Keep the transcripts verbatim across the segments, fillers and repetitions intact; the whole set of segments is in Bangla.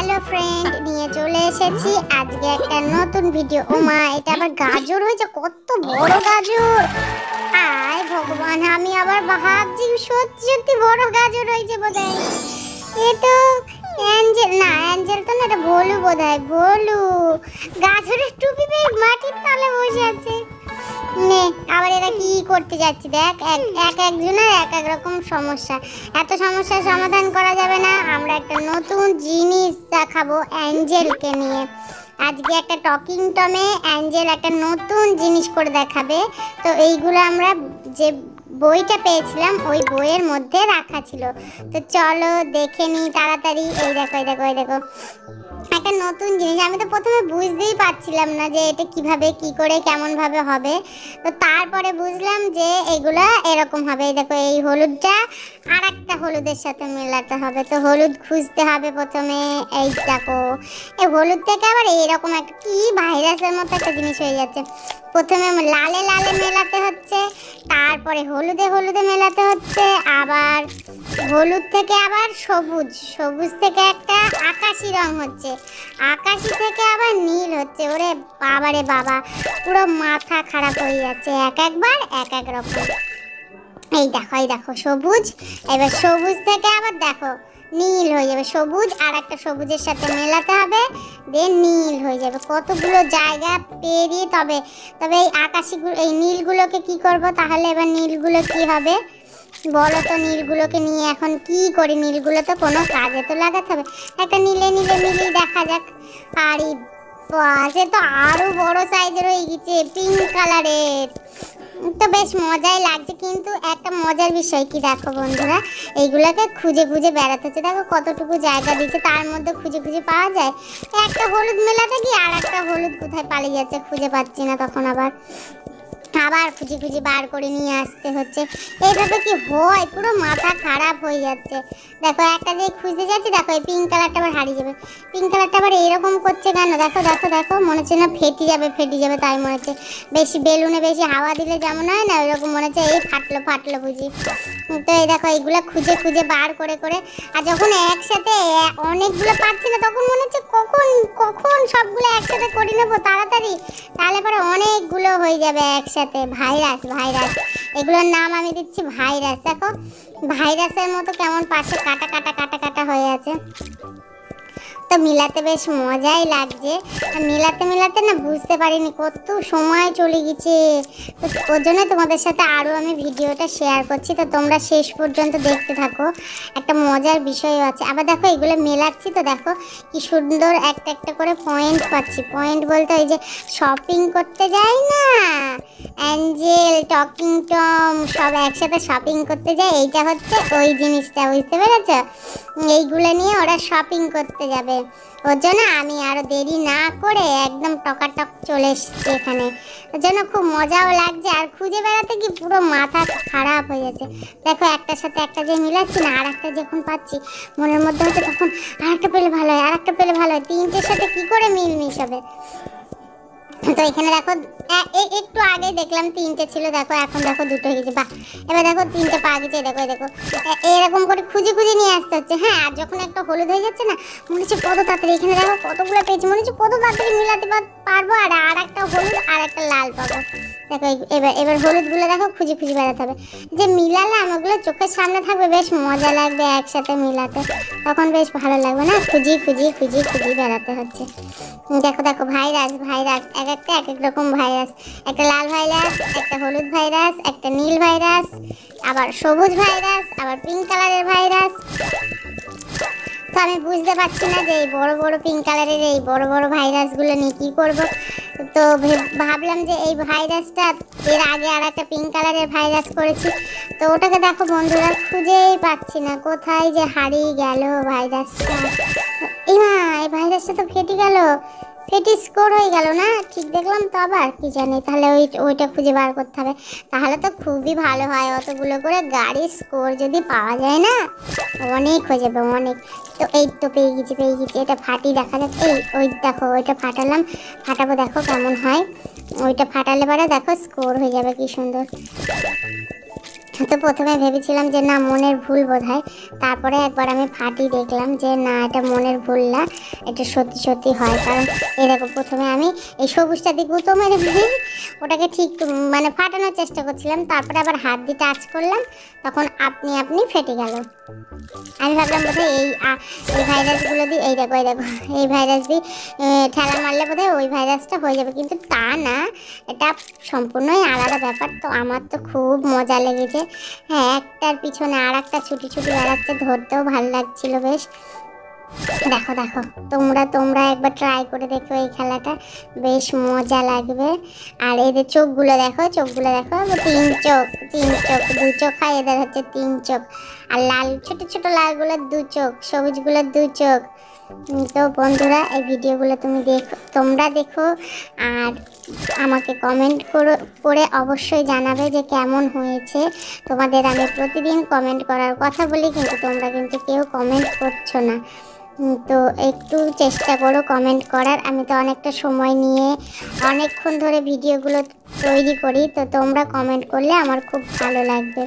হ্যালো ফ্রেন্ড, নিয়ে চলে এসেছি আজকে একটা নতুন ভিডিও। ও মা, এটা আবার গাজর হয়েছে, কত বড় গাজর! আয় ভগবান, আমি আবার ভাবছি সত্যি সত্যি বড় গাজর হয়েছে বোধহয়। এ তো অ্যাঞ্জেল না, অ্যাঞ্জেল তো না, এটা ভোলু বোধহয়। ভোলু গাজরের টুপি পেয়ে মাটির তলে বসে আছে। নে, আবার এরা কি করতে যাচ্ছে দেখ, এক এক একজনের এক এক রকম সমস্যা। এত সমস্যার সমাধান করা যাবে না। আমরা একটা নতুন জিনিস দেখাবো অ্যাঞ্জেলকে নিয়ে। আজকে একটা টকিং টমে অ্যাঞ্জেল একটা নতুন জিনিস করে দেখাবে। তো এইগুলো আমরা যে বইটা পেয়েছিলাম ওই বইয়ের মধ্যে রাখা ছিল। তো চলো দেখে নিই তাড়াতাড়ি। এই দেখো এই দেখো এই দেখো একটা নতুন জিনিস। আমি তো প্রথমে বুঝতেই পারছিলাম না যে এটা কিভাবে কি করে কেমন ভাবে হবে। তো তারপরে বুঝলাম যে এগুলা এরকম হবে। এই দেখো, এই হলুদটা আর একটা হলুদের সাথে মেলাতে হবে। তো হলুদ খুঁজতে হবে প্রথমে। এই দেখো, এই হলুদ থেকে আবার এইরকম একটা কি ভাইরাসের মতো একটা জিনিস হয়ে যাচ্ছে। প্রথমে লালে লালে মেলাতে হচ্ছে, তারপরে হলুদে হলুদে মেলাতে হচ্ছে, আবার হলুদ থেকে আবার সবুজ, সবুজ থেকে একটা আকাশি রং হচ্ছে, আকাশি থেকে আবার নীল হচ্ছে। ওরে বাবারে বাবা, পুরো মাথা খারাপ হয়ে যাচ্ছে, এক একবার এক এক রকম। এই দেখো এই দেখো সবুজ, এবার সবুজ থেকে আবার দেখো নীল হয়ে যাবে। সবুজ আর একটা সবুজের সাথে মেলাতে হবে, দেন নীল হয়ে যাবে। কতগুলো জায়গা পেরিয়ে তবে তবে এই আকাশিগুলো এই নীলগুলোকে কি করব তাহলে? এবার নীলগুলো কি হবে বলো তো? নীলগুলোকে নিয়ে এখন কি করি? নীলগুলো তো কোনো কাজে তো লাগাতে হবে। একটা নীলে নীলে মিলিয়ে দেখা যাক। আর সে তো আরো বড় সাইজের হয়ে গেছে, পিঙ্ক কালারের। তো বেশ মজাই লাগছে, কিন্তু একটা মজার বিষয় কি দেখো বন্ধুরা, এইগুলোকে খুঁজে খুঁজে বেড়াতে হচ্ছে। দেখো কতটুকু জায়গা দিচ্ছে, তার মধ্যে খুঁজে খুঁজে পাওয়া যায়। একটা হলুদ মেলাতে গিয়ে আর একটা হলুদ কোথায় পালিয়ে যাচ্ছে, খুঁজে পাচ্ছি না। তখন আবার আবার খুঁজে খুঁজে বার করে নিয়ে আসতে হচ্ছে। এইভাবে কি হয়? পুরো মাথা খারাপ হয়ে যাচ্ছে। দেখো একটা যে খুঁজতে যাচ্ছি, দেখো এই পিঙ্ক কালারটা আবার হারিয়ে যাবে। পিঙ্ক কালারটা আবার এরকম করছে কেন? দেখো দেখো দেখো মনে হচ্ছে না ফেটে যাবে, ফেটে যাবে তাই মনে হচ্ছে। বেশি বেলুনে বেশি হাওয়া দিলে যেমন হয় না, ওইরকম মনে হচ্ছে এই ফাটলো ফাটলো বুঝি। তো এই দেখো এইগুলো খুঁজে খুঁজে বার করে করে, আর যখন একসাথে অনেকগুলো পাচ্ছি না তখন মনে হচ্ছে কখন কখন সবগুলো একসাথে করে নেবো তাড়াতাড়ি, তাহলে পরে অনেকগুলো হয়ে যাবে একসাথে। ভাইরাস ভাইরাস এগুলোর নাম আমি দিচ্ছি ভাইরাস। দেখো ভাইরাসের মতো কেমন পাশে কাটা কাটা কাটা কাটা হয়ে আছে। তো মিলাতে বেশ মজাই লাগছে। মিলাতে মিলাতে না বুঝতে পারিনি কত সময় চলে গেছে। তো ওর জন্য তোমাদের সাথে আরও আমি ভিডিওটা শেয়ার করছি। তো তোমরা শেষ পর্যন্ত দেখতে থাকো, একটা মজার বিষয়ও আছে। আবার দেখো এগুলো মেলাচ্ছি, তো দেখো কি সুন্দর একটা একটা করে পয়েন্ট পাচ্ছি। পয়েন্ট বলতে ওই যে শপিং করতে যাই না, অ্যাঞ্জেল টকিং টম সব একসাথে শপিং করতে যায়, এইটা হচ্ছে ওই জিনিসটা, বুঝতে পেরেছ? এইগুলো নিয়ে ওরা শপিং করতে যাবে। ওর জন্য আমি আরো দেরি না করে একদম টকাটক চলে এসেছি এখানে। ওর জন্য খুব মজাও লাগছে, আর খুঁজে বেড়াতে কি পুরো মাথা খারাপ হয়ে যাচ্ছে। দেখো একটার সাথে একটা যে মিলাচ্ছি না, আর একটা যখন পাচ্ছি মনের মধ্যে হচ্ছে তখন আর একটা পেলে ভালো হয়, আর একটা পেলে ভালো হয়। তিনটের সাথে কি করে মিলমিশ হবে? তো এখানে দেখো একটু আগে দেখলাম তিনটে ছিল, দেখো এখন দেখো দুটো হয়ে গেছে। বাহ, এবার দেখো তিনটে পা গেছে। দেখো দেখো এরকম করে খুঁজে খুঁজে নিয়ে আসতে হচ্ছে। হ্যাঁ, আর যখন একটা হলুদ হয়ে যাচ্ছে না, মনে হচ্ছে কত তাড়াতাড়ি, এখানে দেখো কতগুলো পেয়েছি, মনে হচ্ছে কত তাড়াতাড়ি মিলাতে পারবো, আর আর একটা হলুদ আর একটা লাল পাবো। দেখো এবার এবার হলুদগুলো দেখো খুঁজে খুঁজে বেড়াতে হবে। যে মিলালাম ওগুলো চোখের সামনে থাকবে, বেশ মজা লাগবে একসাথে মিলাতে, তখন বেশ ভালো লাগবে না? খুঁজি খুঁজি খুঁজি খুঁজি বেড়াতে হচ্ছে। দেখো দেখো ভাইরাস ভাইরাস এক একটা এক এক রকম ভাইরাস। একটা লাল ভাইরাস, একটা হলুদ ভাইরাস, একটা নীল ভাইরাস, আবার সবুজ ভাইরাস, আবার পিঙ্ক কালারের ভাইরাস। তো আমি বুঝতে পারছি না যে এই বড় বড় পিঙ্ক কালারের এই বড় বড় ভাইরাসগুলো নিয়ে কী করবো। তো ভাবলাম যে এই ভাইরাসটা এর আগে আর একটা পিঙ্ক কালারের ভাইরাস করেছি, তো ওটাকে দেখো বন্ধুরা খুঁজেই পাচ্ছি না, কোথায় যে হারিয়ে গেল ভাইরাসটা। এই মা, এই ভাইরাসটা তো ফেটে গেল, ফেটে স্কোর হয়ে গেল না? ঠিক দেখলাম তো, আবার কি জানি। তাহলে ওই ওইটা খুঁজে বার করতে হবে, তাহলে তো খুবই ভালো হয়। অতগুলো করে গাড়ির স্কোর যদি পাওয়া যায় না, অনেক হয়ে যাবে অনেক। তো এই তো পেয়ে গেছি পেয়ে গেছি এটা ফাটি দেখা যাচ্ছে। এই ওই দেখো ওইটা ফাটালাম, ফাটাবো দেখো কেমন হয়। ওইটা ফাটালে পরে দেখো স্কোর হয়ে যাবে কি সুন্দর। তো প্রথমে ভেবেছিলাম যে না মনের ভুল বোধহয়, তারপরে একবার আমি ফাটিয়ে দেখলাম যে না এটা মনের ভুল না, এটা সত্যি সত্যি হয়। কারণ এই দেখো প্রথমে আমি এই সবুজটা দিয়ে গুঁতো মেরে ওটাকে ঠিক মানে ফাটানোর চেষ্টা করছিলাম, তারপরে আবার হাত দিয়ে টাচ করলাম, তখন আপনি আপনি ফেটে গেল। আমি ভাবলাম বোধহয় এই এই ভাইরাসগুলো দিয়ে, এই দেখো এই দেখো এই ভাইরাস দিয়ে ঠেলা মারলে বোধহয় ওই ভাইরাসটা হয়ে যাবে, কিন্তু তা না, এটা সম্পূর্ণই আলাদা ব্যাপার। তো আমার তো খুব মজা লেগেছে। হ্যাঁ, একটার পিছনে আর একটা ছুটি ছুটি বেড়াচ্ছে, ধরতেও ভালো লাগছিল বেশ। দেখো দেখো তোমরা তোমরা একবার ট্রাই করে দেখো এই খেলাটা, বেশ মজা লাগবে। আর এদের চোখগুলো দেখো, চোখগুলো দেখো, তিন চোখ, তিন চোখ, দু চোখ হয় এদের হচ্ছে তিন চোখ। আর লাল ছোট ছোট লালগুলোর দু চোখ, সবুজগুলোর দু চোখ। তো বন্ধুরা এই ভিডিওগুলো তুমি দেখো, তোমরা দেখো, আর আমাকে কমেন্ট করো, করে অবশ্যই জানাবে যে কেমন হয়েছে। তোমাদের আমি প্রতিদিন কমেন্ট করার কথা বলি, কিন্তু তোমরা কিন্তু কেউ কমেন্ট করছো না। তো একটু চেষ্টা করো কমেন্ট করার। আমি তো অনেকটা সময় নিয়ে অনেকক্ষণ ধরে ভিডিওগুলো তৈরি করি, তো তোমরা কমেন্ট করলে আমার খুব ভালো লাগবে।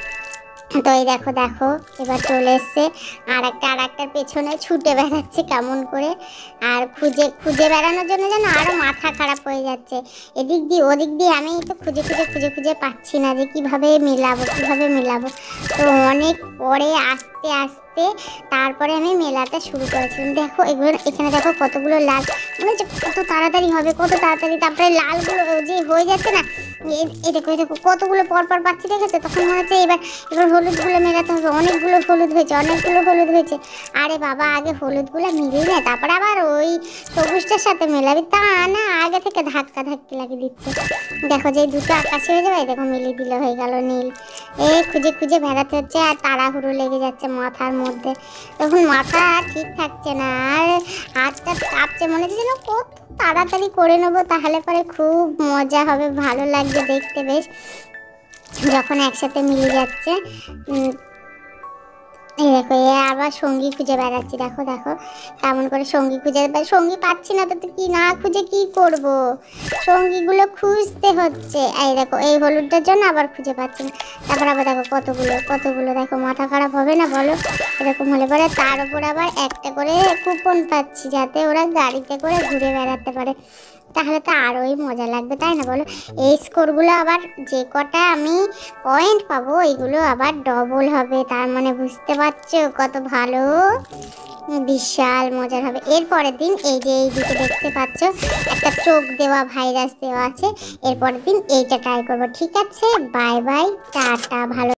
তো এই দেখো দেখো এবার চলে এসছে আর একটা আর একটার পেছনে ছুটে বেড়াচ্ছে কেমন করে। আর খুঁজে খুঁজে বেড়ানোর জন্য যেন আরও মাথা খারাপ হয়ে যাচ্ছে, এদিক দিয়ে ওদিক দিয়ে। আমি তো খুঁজে খুঁজে খুঁজে খুঁজে পাচ্ছি না যে কীভাবে মেলাবো কীভাবে মেলাবো। তো অনেক পরে আস্তে আস্তে তারপরে আমি মেলাটা শুরু করেছিলাম। দেখো এগুলো, এখানে দেখো কতগুলো লাল, মনে হচ্ছে কত তাড়াতাড়ি হবে কত তাড়াতাড়ি। তারপরে লালগুলো যে হয়ে যাচ্ছে না, এই দেখো এই দেখো কতগুলো পরপর পাচ্ছি, দেখেছো? তখন মনে হচ্ছে এবার এবার হলুদগুলো মেলাতে হবে। অনেকগুলো হলুদ হয়েছে, অনেকগুলো হলুদ হয়েছে। আরে বাবা, আগে হলুদগুলো মিলিয়ে নেয়, তারপর আবার ওই সবুজটার সাথে মেলাবি, তা না আগে থেকে ধাক্কা ধাক্কি লাগিয়ে দিচ্ছে। দেখো যে দুটো আকাশে হয়ে যাবে, দেখো মিলিয়ে দিলে হয়ে গেল নীল। এ খুঁজে খুঁজে বেড়াতে হচ্ছে, আর তাড়াহুড়ো লেগে যাচ্ছে মাথার মধ্যে। তখন মাথা ঠিক থাকছে না, আর হাতটা কাঁপছে, মনে হচ্ছে যেন কত তাড়াতাড়ি করে নেবো, তাহলে পরে খুব মজা হবে, ভালো লাগবে দেখতে বেশ যখন একসাথে মিলে যাচ্ছে। এই দেখো এ আবার সঙ্গী খুঁজে বেড়াচ্ছি, দেখো দেখো কেমন করে সঙ্গী খুঁজে, সঙ্গী পাচ্ছি না তো কি না খুঁজে কি করব, সঙ্গীগুলো খুঁজতে হচ্ছে। এই দেখো এই হলুদটার জন্য আবার খুঁজে পাচ্ছি না, তারপর আবার দেখো কতগুলো কতগুলো, দেখো মাথা খারাপ হবে না বলো? এরকম হলে পরে তার উপর আবার একটা করে কুপন পাচ্ছি, যাতে ওরা গাড়িতে করে ঘুরে বেড়াতে পারে, তাহলে তো আরোই মজা লাগবে, তাই না বলো? এই স্কোরগুলো আবার যে কটা আমি পয়েন্ট পাবো এইগুলো আবার ডবল হবে, তার মানে বুঝতে পারছো কত ভালো, বিশাল মজার হবে। এরপরের দিন এই যে এই দিকে দেখতে পাচ্ছ একটা চোখ দেওয়া ভাইরাস দেওয়া আছে, এরপরের দিন এইটা ট্রাই করবো। ঠিক আছে, বাই বাই, টাটা, ভালো।